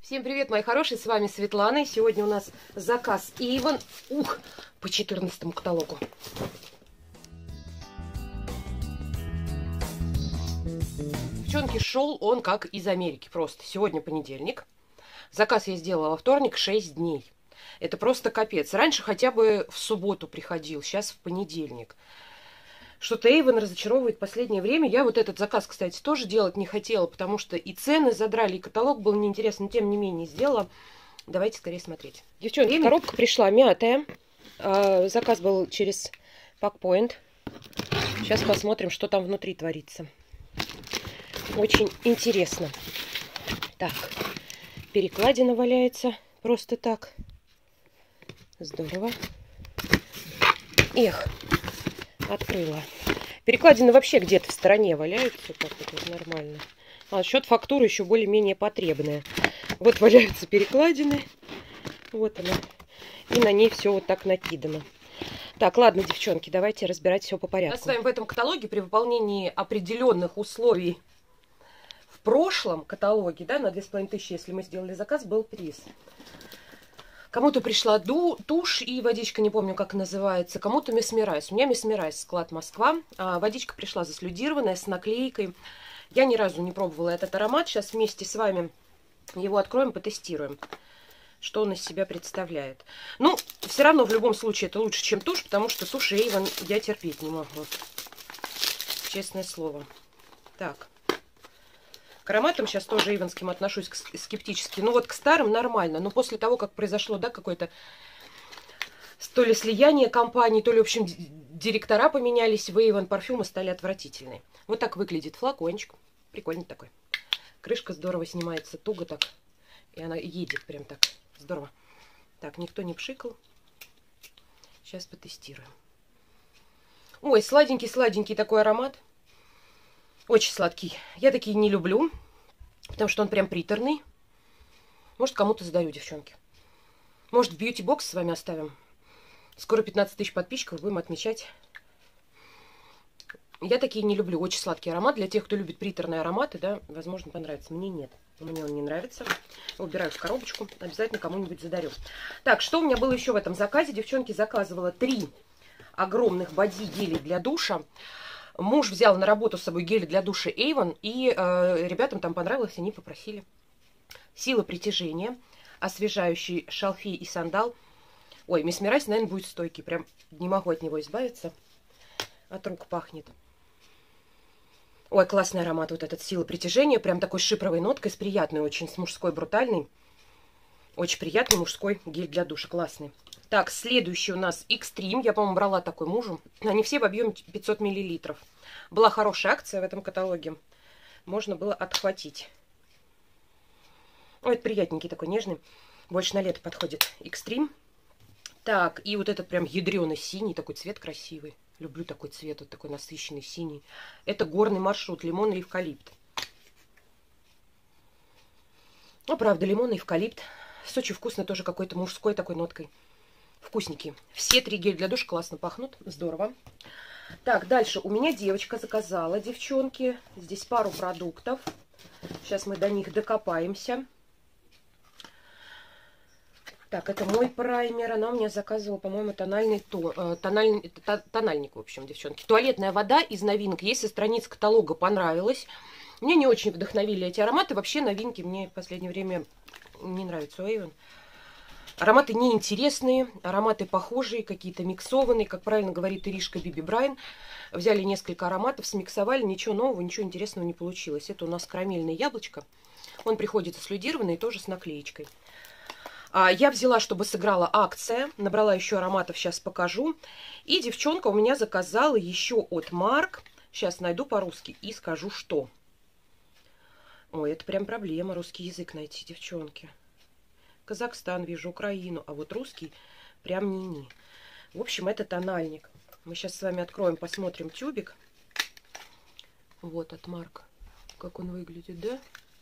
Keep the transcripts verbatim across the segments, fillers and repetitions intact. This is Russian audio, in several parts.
Всем привет, мои хорошие, с вами Светлана. И сегодня у нас заказ Avon, ух, по четырнадцатому каталогу. Девчонки, шел он как из Америки просто. Сегодня понедельник. Заказ я сделала во вторник, шесть дней. Это просто капец. Раньше хотя бы в субботу приходил, сейчас в понедельник. Что-то Avon разочаровывает в последнее время. Я вот этот заказ, кстати, тоже делать не хотела, потому что и цены задрали, и каталог был неинтересный, но тем не менее сделала. Давайте скорее смотреть. Девчонки, коробка пришла мятая. Заказ был через PackPoint. Сейчас посмотрим, что там внутри творится. Очень интересно. Так, перекладина валяется просто так. Здорово. Эх. Открыла. Перекладины вообще где-то в стороне валяются. Так вот нормально. А счет фактуры еще более-менее потребная. Вот валяются перекладины. Вот она. И на ней все вот так накидано. Так, ладно, девчонки, давайте разбирать все по порядку. Мы с вами в этом каталоге при выполнении определенных условий в прошлом каталоге, да, на две с половиной тысячи, если мы сделали заказ, был приз. Кому-то пришла ду, тушь и водичка, не помню, как называется. Кому-то Месмерайз. У меня Месмерайз, склад Москва. А, водичка пришла заслюдированная, с наклейкой. Я ни разу не пробовала этот аромат. Сейчас вместе с вами его откроем, потестируем, что он из себя представляет. Ну, все равно в любом случае это лучше, чем тушь, потому что тушь Avon я терпеть не могу. Честное слово. Так. К ароматам сейчас тоже иванским отношусь скептически. Ну вот к старым нормально. Но после того, как произошло, да, какое-то то ли слияние компаний, то ли, в общем, директора поменялись, в Avon парфюмы стали отвратительные. Вот так выглядит флакончик. Прикольный такой. Крышка здорово снимается, туго так. И она едет прям так. Здорово. Так, никто не пшикал. Сейчас потестируем. Ой, сладенький-сладенький такой аромат. Очень сладкий. Я такие не люблю, потому что он прям приторный. Может, кому-то сдаю, девчонки. Может, в бьюти-бокс с вами оставим. Скоро пятнадцать тысяч подписчиков, будем отмечать. Я такие не люблю. Очень сладкий аромат. Для тех, кто любит приторные ароматы, да, возможно, понравится. Мне нет. Мне он не нравится. Убираю в коробочку. Обязательно кому-нибудь задарю. Так, что у меня было еще в этом заказе? Девчонки, заказывала три огромных боди гелей для душа. Муж взял на работу с собой гели для душа Avon, и э, ребятам там понравилось, они попросили. Сила притяжения, освежающий шалфей и сандал. Ой, Месмерайз, наверное, будет стойкий. Прям не могу от него избавиться. От рук пахнет. Ой, классный аромат вот этот, сила притяжения. Прям такой шипровой ноткой, с приятной очень, с мужской брутальной. Очень приятный мужской гель для душа, классный. Так, следующий у нас Extreme. Я, по-моему, брала такой мужу. Они все в объеме пятьсот миллилитров. Была хорошая акция в этом каталоге. Можно было отхватить. Ой, это приятненький такой, нежный. Больше на лето подходит Extreme. Так, и вот этот прям ядреный синий. Такой цвет красивый. Люблю такой цвет, вот такой насыщенный синий. Это горный маршрут, лимон и эвкалипт. Ну, правда, лимон и эвкалипт. С очень вкусно, тоже какой-то мужской такой ноткой. Вкусненькие. Все три геля для душа классно пахнут. Здорово. Так, дальше. У меня девочка заказала, девчонки. Здесь пару продуктов. Сейчас мы до них докопаемся. Так, это мой праймер. Она у меня заказывала, по-моему, тональный то, тональный, тональник, в общем, девчонки. Туалетная вода из новинок. Есть со страниц каталога, понравилась. Мне не очень вдохновили эти ароматы. Вообще новинки мне в последнее время не нравятся у Avon. Ароматы неинтересные, ароматы похожие, какие-то миксованные. Как правильно говорит Иришка Биби Брайан. Взяли несколько ароматов, смиксовали, ничего нового, ничего интересного не получилось. Это у нас карамельное яблочко. Он приходит заслюдированный, тоже с наклеечкой. А я взяла, чтобы сыграла акция. Набрала еще ароматов, сейчас покажу. И девчонка у меня заказала еще от Марк. Сейчас найду по-русски и скажу, что. Ой, это прям проблема, русский язык найти, девчонки. Казахстан вижу, Украину, а вот русский прям не-не. В общем, это тональник. Мы сейчас с вами откроем, посмотрим тюбик. Вот от Марк. Как он выглядит, да?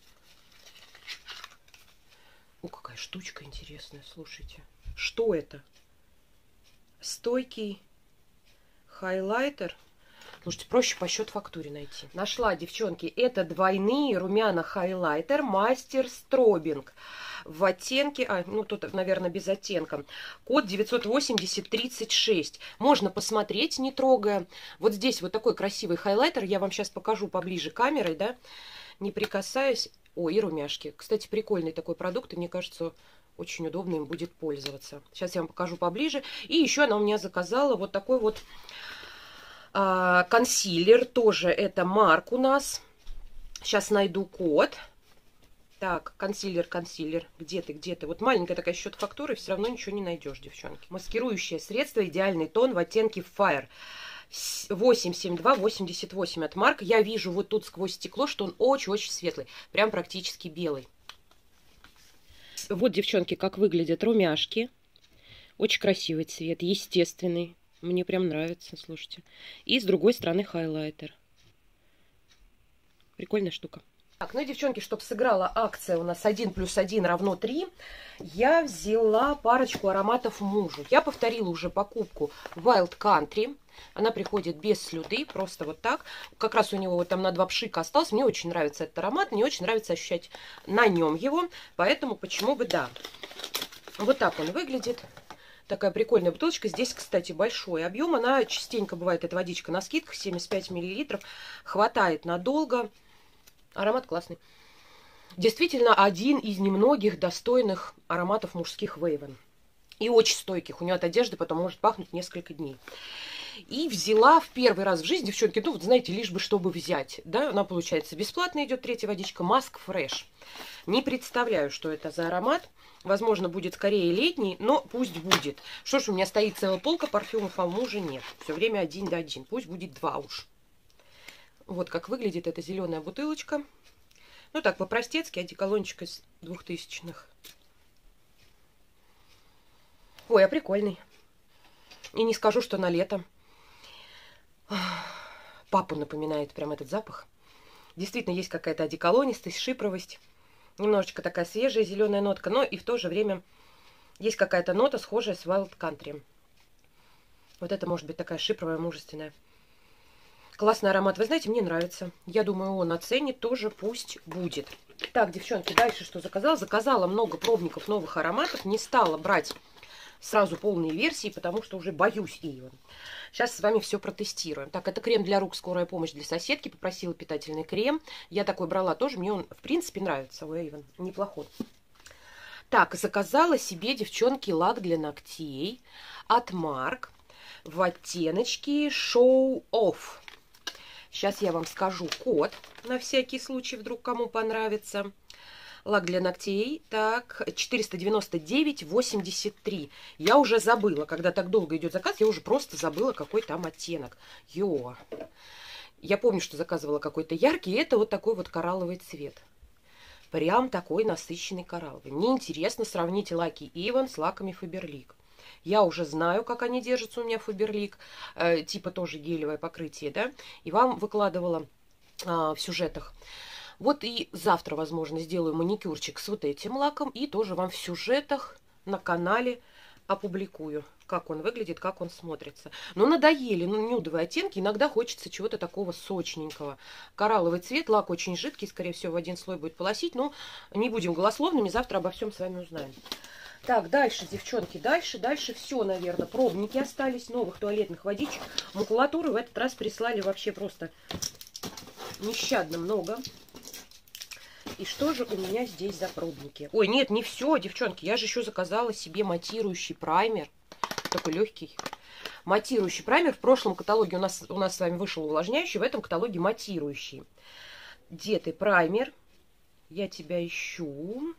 О, какая штучка интересная, слушайте. Что это? Стойкий хайлайтер. Слушайте, проще по счет-фактуре найти. Нашла, девчонки, это двойные румяна хайлайтер Мастер Стробинг. в оттенке, а, ну тут, наверное, без оттенка, код девятьсот восемьдесят тридцать шесть. Можно посмотреть, не трогая. Вот здесь вот такой красивый хайлайтер, я вам сейчас покажу поближе камерой, да, не прикасаясь. Ой, и румяшки. Кстати, прикольный такой продукт, и мне кажется, очень удобно им будет пользоваться. Сейчас я вам покажу поближе. И еще она у меня заказала вот такой вот а, консилер. Тоже это Марк у нас. Сейчас найду код. Так, консилер, консилер. Где ты, где ты? Вот маленькая такая счет фактуры, все равно ничего не найдешь, девчонки. Маскирующее средство, идеальный тон в оттенке Fire. восемь семь два восемьдесят восемь от Марк. Я вижу вот тут сквозь стекло, что он очень-очень светлый. Прям практически белый. Вот, девчонки, как выглядят румяшки. Очень красивый цвет, естественный. Мне прям нравится, слушайте. И с другой стороны хайлайтер. Прикольная штука. Так, ну, девчонки, чтобы сыграла акция у нас один плюс один равно три, я взяла парочку ароматов мужу. Я повторила уже покупку Wild Country. Она приходит без слюды, просто вот так. Как раз у него вот там на два пшика осталось. Мне очень нравится этот аромат, мне очень нравится ощущать на нем его. Поэтому почему бы да. Вот так он выглядит. Такая прикольная бутылочка. Здесь, кстати, большой объем. Она частенько бывает, эта водичка на скидках, семьдесят пять миллилитров. Хватает надолго. Аромат классный. Действительно, один из немногих достойных ароматов мужских Вейвен. И очень стойких. У нее от одежды потом может пахнуть несколько дней. И взяла в первый раз в жизни, девчонки, ну вот знаете, лишь бы чтобы взять. Да, она, получается, бесплатно идет, третья водичка. Mask Fresh. Не представляю, что это за аромат. Возможно, будет скорее летний, но пусть будет. Что ж, у меня стоит целая полка парфюмов, а у мужа нет. Все время один да один. Пусть будет два уж. Вот как выглядит эта зеленая бутылочка. Ну так, по-простецки, одеколончик из двухтысячных. Ой, а прикольный. И не скажу, что на лето. Папу напоминает прям этот запах. Действительно, есть какая-то одеколонистость, шипровость. Немножечко такая свежая зеленая нотка, но и в то же время есть какая-то нота, схожая с Wild Country. Вот это может быть такая шипровая, мужественная. Классный аромат. Вы знаете, мне нравится. Я думаю, он оценит тоже, пусть будет. Так, девчонки, дальше что заказала? Заказала много пробников новых ароматов. Не стала брать сразу полные версии, потому что уже боюсь Avon. Сейчас с вами все протестируем. Так, это крем для рук, скорая помощь для соседки. Попросила питательный крем. Я такой брала тоже. Мне он, в принципе, нравится у Avon. Неплохой. Так, заказала себе, девчонки, лак для ногтей от Марк в оттеночке Show Off. Сейчас я вам скажу код, на всякий случай, вдруг кому понравится. Лак для ногтей, так, четыреста девяносто девять восемьдесят три. Я уже забыла, когда так долго идет заказ, я уже просто забыла, какой там оттенок. Йо. Я помню, что заказывала какой-то яркий, и это вот такой вот коралловый цвет. Прям такой насыщенный коралловый. Мне интересно сравнить лаки Avon с лаками Faberlic. Я уже знаю, как они держатся у меня Faberlic, э, типа тоже гелевое покрытие, да, и вам выкладывала э, в сюжетах. Вот и завтра, возможно, сделаю маникюрчик с вот этим лаком, и тоже вам в сюжетах на канале опубликую, как он выглядит, как он смотрится. Но надоели, ну, нюдовые оттенки, иногда хочется чего-то такого сочненького. Коралловый цвет, лак очень жидкий, скорее всего, в один слой будет полосить, но не будем голословными, завтра обо всем с вами узнаем. Так, дальше, девчонки, дальше, дальше все, наверное. Пробники остались, новых туалетных водичек. Макулатуры в этот раз прислали вообще просто нещадно много. И что же у меня здесь за пробники? Ой, нет, не все, девчонки. Я же еще заказала себе матирующий праймер. Такой легкий. Матирующий праймер. В прошлом каталоге у нас, у нас с вами вышел увлажняющий, в этом каталоге матирующий. Где ты, праймер? Я тебя ищу.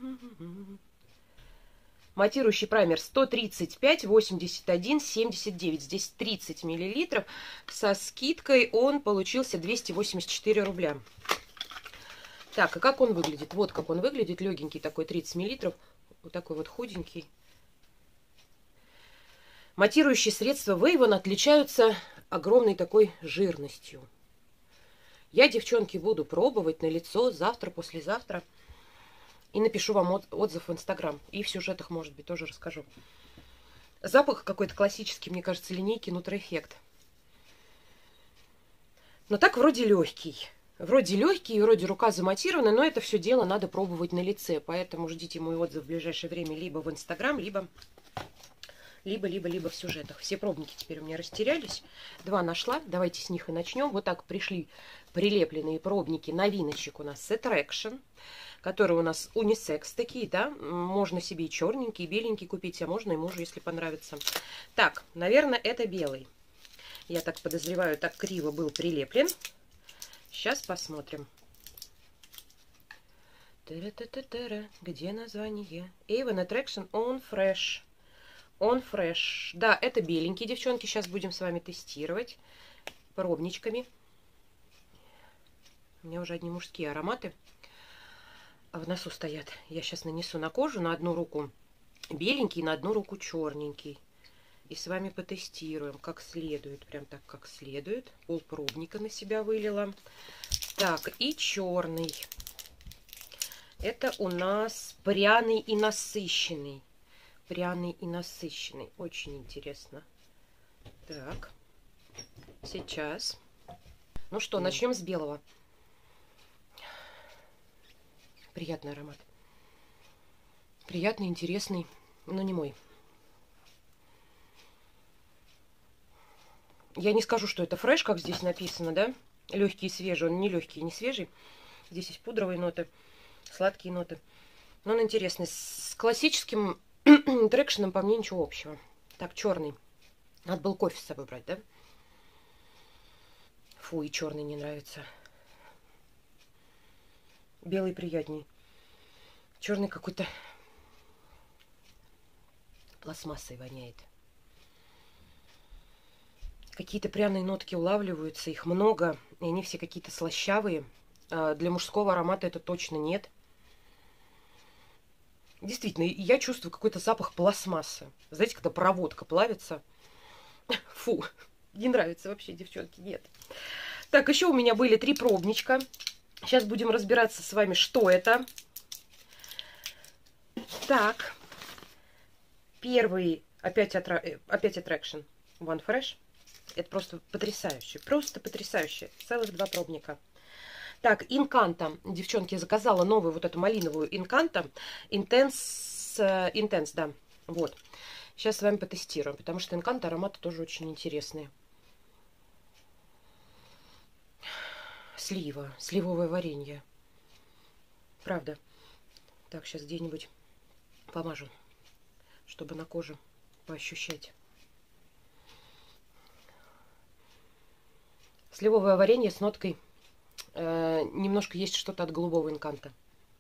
Матирующий праймер сто тридцать пять восемьдесят один семьдесят девять. Здесь тридцать миллилитров. Со скидкой он получился двести восемьдесят четыре рубля. Так, и как он выглядит? Вот как он выглядит. Легенький такой, тридцать миллилитров. Вот такой вот худенький. Матирующие средства Avon отличаются огромной такой жирностью. Я, девчонки, буду пробовать на лицо завтра, послезавтра. И напишу вам отзыв в Инстаграм. И в сюжетах, может быть, тоже расскажу. Запах какой-то классический, мне кажется, линейки Нутроэффект. Но так вроде легкий. Вроде легкие, вроде рука заматирована, но это все дело надо пробовать на лице. Поэтому ждите мой отзыв в ближайшее время либо в Инстаграм, либо... Либо, либо, либо в сюжетах. Все пробники теперь у меня растерялись. Два нашла. Давайте с них и начнем. Вот так пришли прилепленные пробники новиночек у нас с Attraction, которые у нас унисекс такие, да. Можно себе и черненький, и беленький купить, а можно и мужу, если понравится. Так, наверное, это белый. Я так подозреваю, так криво был прилеплен. Сейчас посмотрим. Та-ра-та-та-та-ра. Где название? Avon Attraction On Fresh. On Fresh. Да, это беленькие, девчонки. Сейчас будем с вами тестировать пробничками. У меня уже одни мужские ароматы в носу стоят. Я сейчас нанесу на кожу на одну руку беленький, на одну руку черненький. И с вами потестируем как следует. Прям так, как следует. Пол пробника на себя вылила. Так, и черный. Это у нас пряный и насыщенный. Пряный и насыщенный. Очень интересно. Так. Сейчас. Ну что, начнем с белого. Приятный аромат. Приятный, интересный, но не мой. Я не скажу, что это фреш, как здесь написано, да? Легкий и свежий. Он не легкий и не свежий. Здесь есть пудровые ноты, сладкие ноты. Но он интересный. С классическим трекшеном по мне ничего общего. Так, черный. Надо было кофе с собой брать, да? Фу, и черный не нравится. Белый приятней. Черный какой-то пластмассой воняет. Какие-то пряные нотки улавливаются, их много, и они все какие-то слащавые. Для мужского аромата это точно нет. Действительно, я чувствую какой-то запах пластмассы. Знаете, когда проводка плавится. Фу, не нравится вообще, девчонки, нет. Так, еще у меня были три пробничка. Сейчас будем разбираться с вами, что это. Так, первый, опять, атра... опять Attraction One Fresh. Это просто потрясающе, просто потрясающе. Целых два пробника. Так, Инканта. Девчонки, я заказала новую вот эту малиновую Инканта. Intense, Intense, да. Вот. Сейчас с вами потестируем, потому что Инканта ароматы тоже очень интересные. Слива, сливовое варенье. Правда. Так, сейчас где-нибудь помажу, чтобы на коже поощущать. Сливовое варенье с ноткой. Э, немножко есть что-то от голубого Инканта.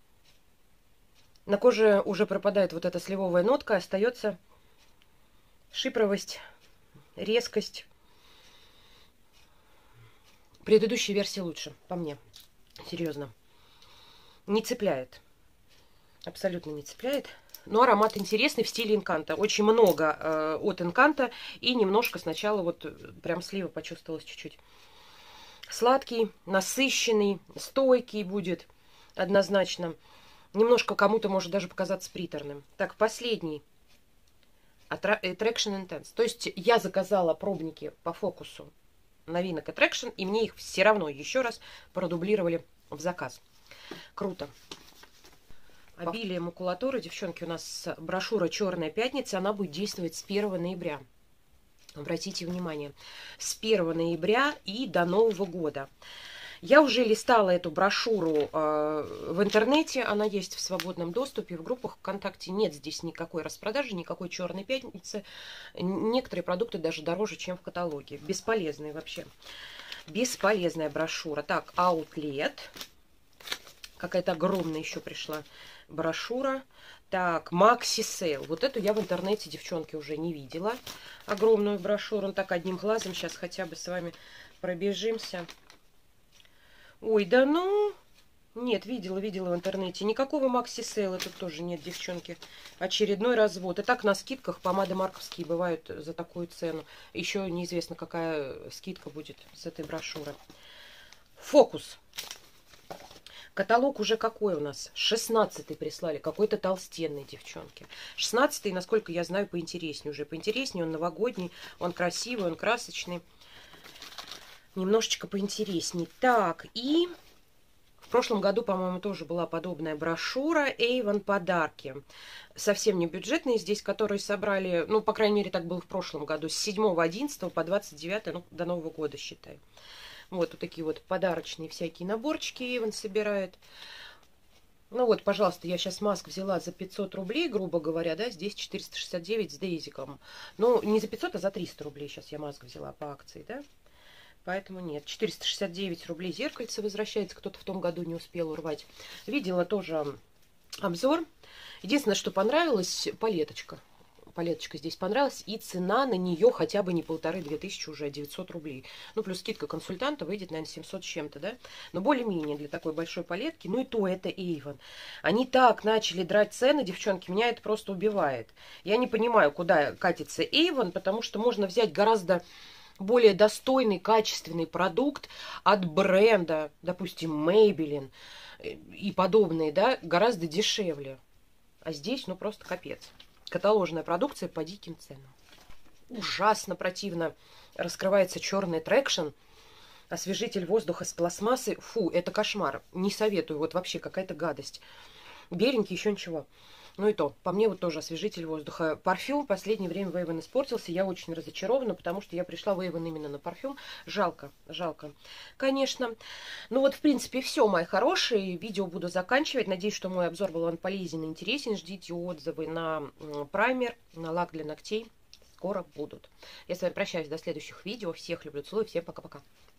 На коже уже пропадает вот эта сливовая нотка, остается шипровость, резкость. Предыдущая версия лучше, по мне. Серьезно. Не цепляет. Абсолютно не цепляет. Но аромат интересный в стиле Инканта. Очень много э, от Инканта. И немножко сначала вот прям слива почувствовалась чуть-чуть. Сладкий, насыщенный, стойкий будет однозначно. Немножко кому-то может даже показаться приторным. Так, последний. Attraction Intense. То есть я заказала пробники по фокусу новинок Attraction, и мне их все равно еще раз продублировали в заказ. Круто. Обилие макулатуры, девчонки, у нас брошюра «Черная пятница», она будет действовать с первого ноября. Обратите внимание, с первого ноября и до Нового года. Я уже листала эту брошюру э, в интернете, она есть в свободном доступе, в группах ВКонтакте нет здесь никакой распродажи, никакой черной пятницы. Некоторые продукты даже дороже, чем в каталоге. Бесполезные вообще. Бесполезная брошюра. Так, Outlet. Какая-то огромная еще пришла брошюра. Так, Maxi Sale. Вот эту я в интернете, девчонки, уже не видела. Огромную брошюру. Так, одним глазом сейчас хотя бы с вами пробежимся. Ой, да ну... Нет, видела, видела в интернете. Никакого Maxi Sale тут тоже нет, девчонки. Очередной развод. И так на скидках помады марковские бывают за такую цену. Еще неизвестно, какая скидка будет с этой брошюры. Фокус. Каталог уже какой у нас? шестнадцатый прислали. Какой-то толстенный, девчонки. шестнадцатый, насколько я знаю, поинтереснее уже. Поинтереснее, он новогодний, он красивый, он красочный. Немножечко поинтересней. Так, и В прошлом году, по-моему, тоже была подобная брошюра Avon подарки. Совсем не бюджетные здесь, которые собрали, ну, по крайней мере, так было в прошлом году, с седьмого одиннадцатого по двадцать девятое, ну, до Нового года, считай. Вот, вот такие вот подарочные всякие наборчики Avon собирает. Ну вот, пожалуйста, я сейчас маск взяла за пятьсот рублей, грубо говоря, да, здесь четыреста шестьдесят девять с дейзиком. Ну, не за пятьсот, а за триста рублей сейчас я маск взяла по акции, да. Поэтому нет, четыреста шестьдесят девять рублей зеркальце возвращается, кто-то в том году не успел урвать. Видела тоже обзор. Единственное, что понравилось, палеточка. Палеточка здесь понравилась, и цена на нее хотя бы не полторы-две тысячи уже, а девятьсот рублей. Ну, плюс скидка консультанта выйдет, наверное, семьсот с чем-то, да? Но более-менее для такой большой палетки. Ну и то это Avon. Они так начали драть цены, девчонки, меня это просто убивает. Я не понимаю, куда катится Avon, потому что можно взять гораздо более достойный, качественный продукт от бренда, допустим, Maybelline и подобные, да, гораздо дешевле. А здесь, ну, просто капец. Каталожная продукция по диким ценам. Ужасно противно раскрывается черный трекшн. Освежитель воздуха с пластмассы. Фу, это кошмар. Не советую. Вот вообще какая-то гадость. Беленький, еще ничего. Ну и то, по мне вот тоже освежитель воздуха. Парфюм в последнее время в Avon испортился. Я очень разочарована, потому что я пришла в Avon именно на парфюм. Жалко, жалко. Конечно. Ну вот, в принципе, все, мои хорошие. Видео буду заканчивать. Надеюсь, что мой обзор был вам полезен и интересен. Ждите отзывы на праймер, на лак для ногтей. Скоро будут. Я с вами прощаюсь до следующих видео. Всех люблю, целую. Всем пока-пока.